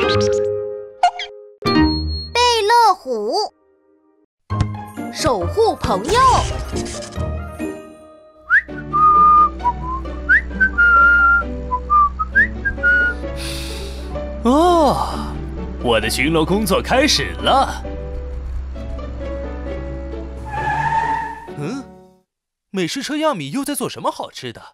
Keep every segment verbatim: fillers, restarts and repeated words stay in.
贝乐虎，守护朋友。 哦，我的巡逻工作开始了。嗯，美食车亚米又在做什么好吃的？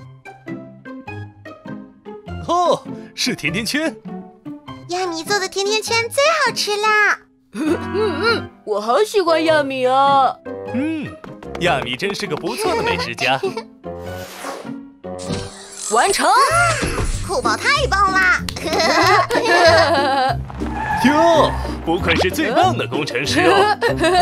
哦，是甜甜圈。 亚米做的甜甜圈最好吃啦！ 嗯嗯，我好喜欢亚米啊。 嗯，亚米真是个不错的美食家。 完成。 酷宝太棒啦！ 哟，不愧是最棒的工程师哦！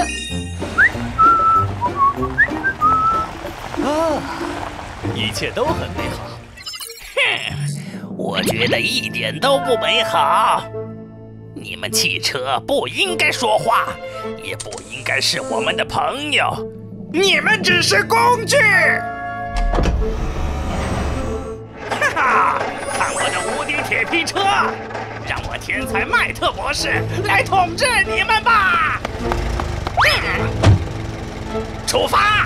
啊，一切都很美好。 哼，我觉得一点都不美好。你们汽车不应该说话，也不应该是我们的朋友，你们只是工具。哈哈！看我的无敌铁皮车，让我天才麦特博士来统治你们吧！出发！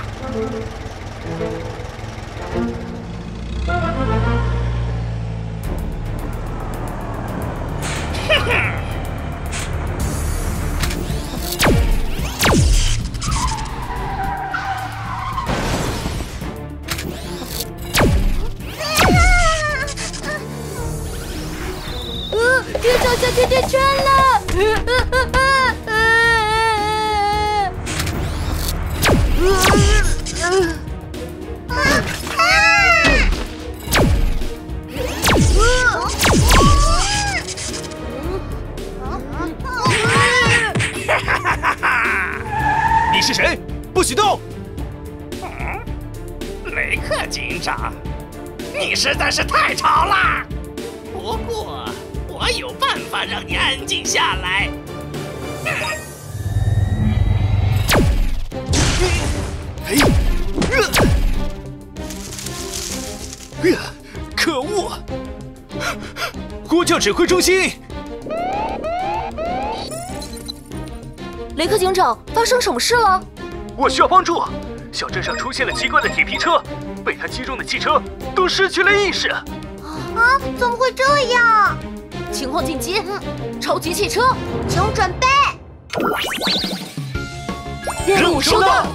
哼哼。 别找下甜甜圈了！ 你是谁？不许动！ 嗯，雷克警长，你实在是太吵了。不过。我有办法让你安静下来。 哎，呃，可恶！呼叫指挥中心。 雷克警长，发生什么事了？ 我需要帮助。小镇上出现了奇怪的铁皮车，被它击中的汽车都失去了意识。 啊，怎么会这样？ 情况紧急！超级汽车， 请准备。 任务收到。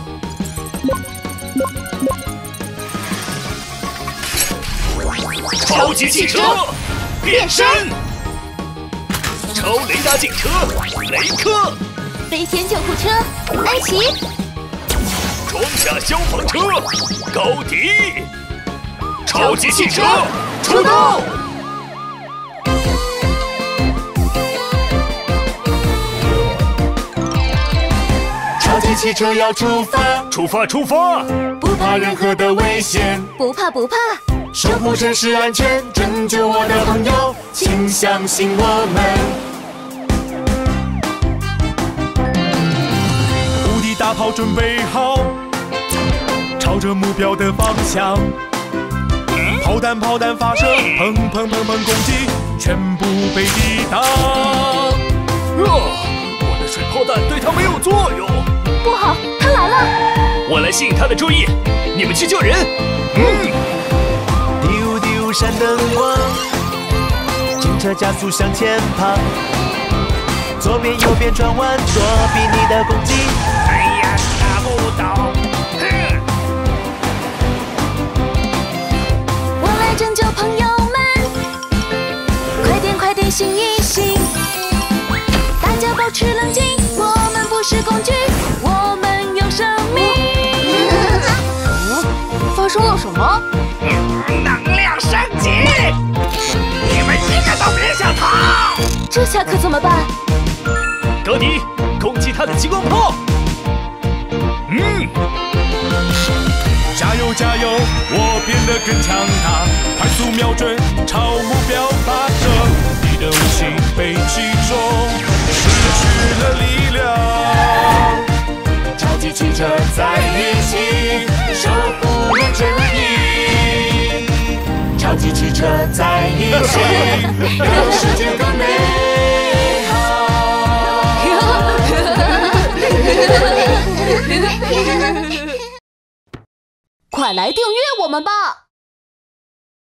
超级汽车变身， 超雷达警车雷克， 飞天救护车安琪， 装甲消防车高迪，超级汽车出动！ 超级汽车要出发， 出发出发！ 不怕任何的危险， 不怕不怕， 守护城市安全，拯救我的朋友，请相信我们。无敌大炮准备好，朝着目标的方向，炮弹炮弹发射，砰砰砰砰攻击，全部被抵挡。 哦，我的水炮弹对他没有作用。 不好，他来了！ 我来吸引他的注意，你们去救人。嗯。 丢丢闪灯光，警车加速向前跑，左边右边转弯，躲避你的攻击。 哎呀，打不倒！哼！ 我来拯救朋友们，快点快点醒一醒，大家保持冷静，我们不是工具，我们有生命。发生了什么？ 能量升级！你们一个都别想逃！ 这下可怎么办？ 高迪，攻击他的激光炮！ 嗯， 加油加油，我变得更强大，快速瞄准，朝目标发射。你的武器被击中，失去了力量。超级汽车在一起，守护了正义。超级汽车在一起，让世界更美。 快来订阅我们吧！